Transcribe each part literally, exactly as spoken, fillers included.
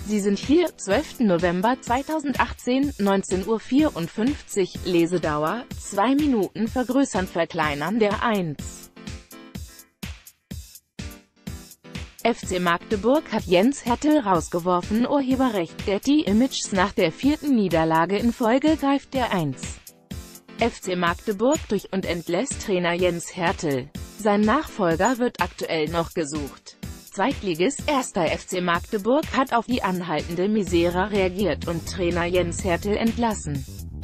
Sie sind hier, zwölften November zweitausendachtzehn, neunzehn Uhr vierundfünfzig, Lesedauer, zwei Minuten vergrößern verkleinern der eins. F C Magdeburg hat Jens Hertel rausgeworfen. Urheberrecht Getty Images. Nach der vierten Niederlage in Folge greift der eins. F C Magdeburg durch und entlässt Trainer Jens Hertel. Sein Nachfolger wird aktuell noch gesucht. Zweitligist erster F C Magdeburg hat auf die anhaltende Misere reagiert und Trainer Jens Hertel entlassen.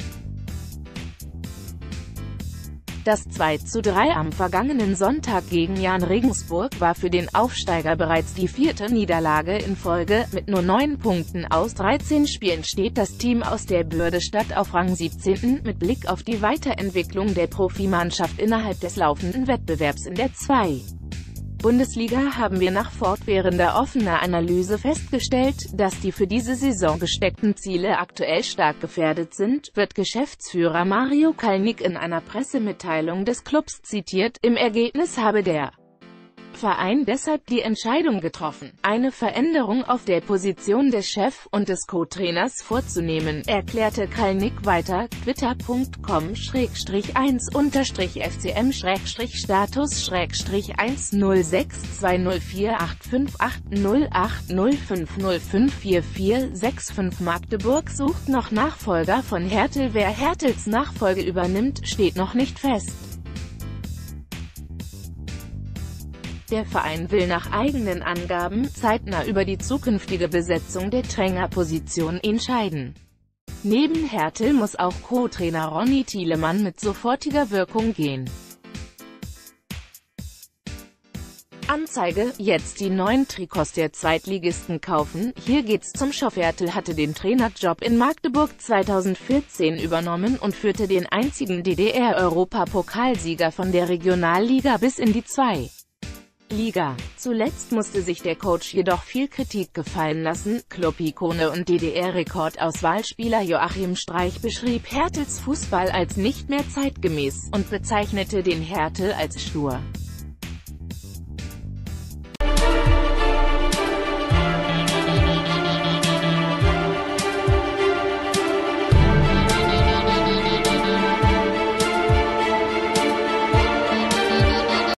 Das zwei zu drei am vergangenen Sonntag gegen Jahn Regensburg war für den Aufsteiger bereits die vierte Niederlage in Folge. Mit nur neun Punkten aus dreizehn Spielen steht das Team aus der Bördestadt auf Rang siebzehn. Mit Blick auf die Weiterentwicklung der Profimannschaft innerhalb des laufenden Wettbewerbs in der zweiten Bundesliga haben wir nach fortwährender offener Analyse festgestellt, dass die für diese Saison gesteckten Ziele aktuell stark gefährdet sind, wird Geschäftsführer Mario Kalnick in einer Pressemitteilung des Clubs zitiert. Im Ergebnis habe der Verein deshalb die Entscheidung getroffen, eine Veränderung auf der Position des Chef- und des Co-Trainers vorzunehmen, erklärte Kalnick weiter. Twitter punkt com Schrägstrich eins Unterstrich F C M Schrägstrich Status Schrägstrich eins null sechs zwei null vier acht fünf acht null acht null fünf null fünf vier vier sechs fünf. Magdeburg sucht noch Nachfolger von Hertel. Wer Hertels Nachfolge übernimmt, steht noch nicht fest. Der Verein will nach eigenen Angaben zeitnah über die zukünftige Besetzung der Trainerposition entscheiden. Neben Hertel muss auch Co-Trainer Ronny Thielemann mit sofortiger Wirkung gehen. Anzeige: Jetzt die neuen Trikots der Zweitligisten kaufen. Hier geht's zum Stoff. Hertel hatte den Trainerjob in Magdeburg zweitausendvierzehn übernommen und führte den einzigen D D R-Europapokalsieger von der Regionalliga bis in die zweite Liga. Zuletzt musste sich der Coach jedoch viel Kritik gefallen lassen. Club-Ikone und D D R-Rekordauswahlspieler Joachim Streich beschrieb Hertels Fußball als nicht mehr zeitgemäß und bezeichnete den Hertel als stur.